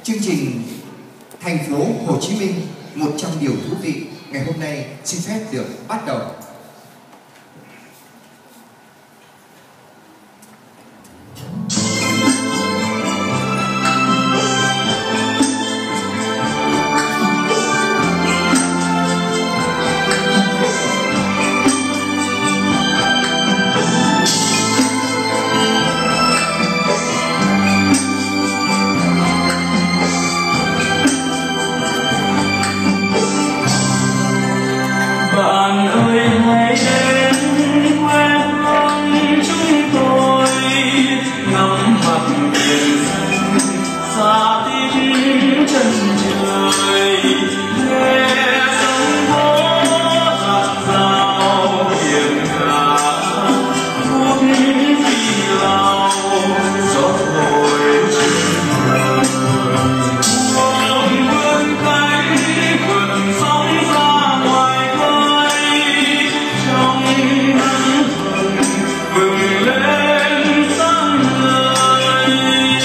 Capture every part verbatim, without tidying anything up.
chương trình Thành phố Hồ Chí Minh một trăm điều thú vị ngày hôm nay xin phép được bắt đầu. Bạn ơi hãy đến quê hương chúng tôi, ngắm mặt biển xanh xa tít chân trời, nghe sóng vỗ giạt rào biển cả, khúc phi lao gió thổi trên bờ, buông vươn cánh vượt sóng ra ngoài khơi, trong nắng hừng bừng lên sáng ngời.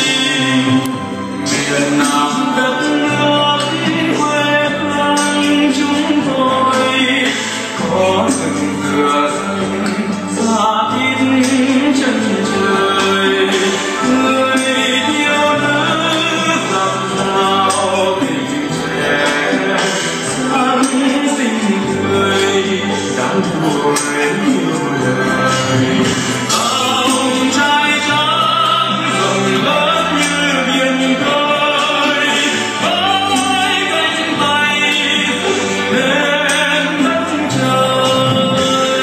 Miền Nam đất nước quê hương chúng tôi, có rừng dừa xanh xa tít chân trời, người yêu nữ gặp nhau tình trẻ sáng xinh cười đang tuổi yêu đời. Ông trai trắng rộng lớn như biển khơi, với cánh tay cùng lên đất trời.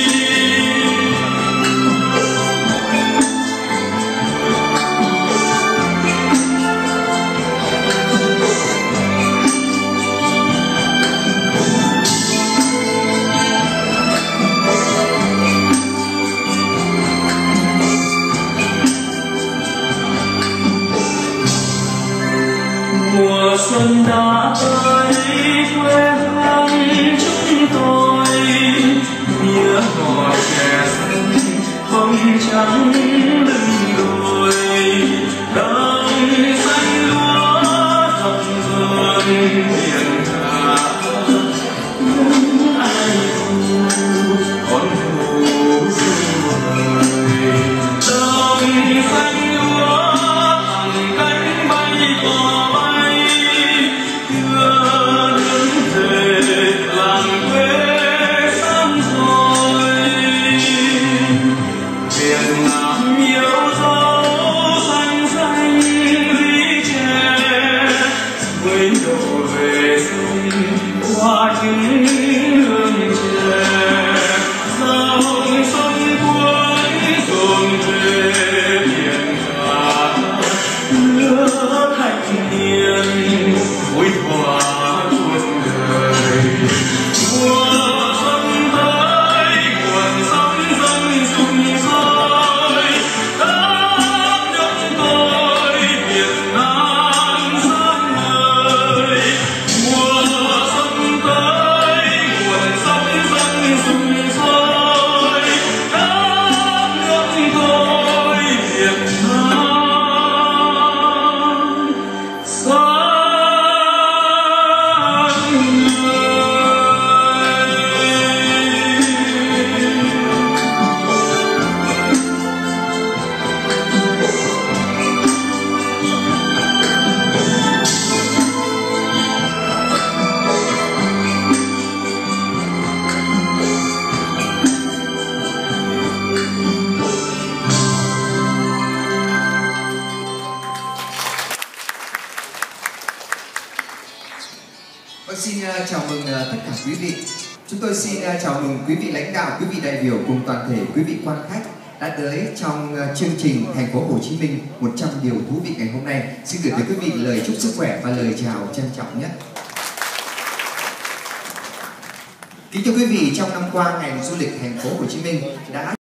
Mùa xuân đã tới quê hương chúng tôi, mía ngọt chè xanh bông trắng lưng đồi, đồng xanh lúa rộng rơn biển cả, những ai thu con hồ sương vời, đồng xanh lúa thẳng cánh bay cò bay, đưa đứng về làng quê sớm rồi. Việt Nam yêu dấu xanh xanh lũy tre, với độ về sông qua những hương chè, dòng sông cuốn dồn về biển cả, nước thanh niên vui hòa cuộc đời. Mùa xuân tới nguồn sóng dâng sung sôi, đất nước tôi Việt Nam sáng ngời. Mùa xuân tới nguồn sóng dâng sung sôi, đất nước tôi Việt Nam sáng ngời. Vâng, xin uh, chào mừng uh, tất cả quý vị. Chúng tôi xin uh, chào mừng quý vị lãnh đạo, quý vị đại biểu cùng toàn thể quý vị quan khách đã tới trong uh, chương trình Thành phố Hồ Chí Minh một trăm điều thú vị ngày hôm nay. Xin gửi tới quý vị lời chúc sức khỏe và lời chào trân trọng nhất. Kính thưa quý vị, trong năm qua ngành du lịch Thành phố Hồ Chí Minh đã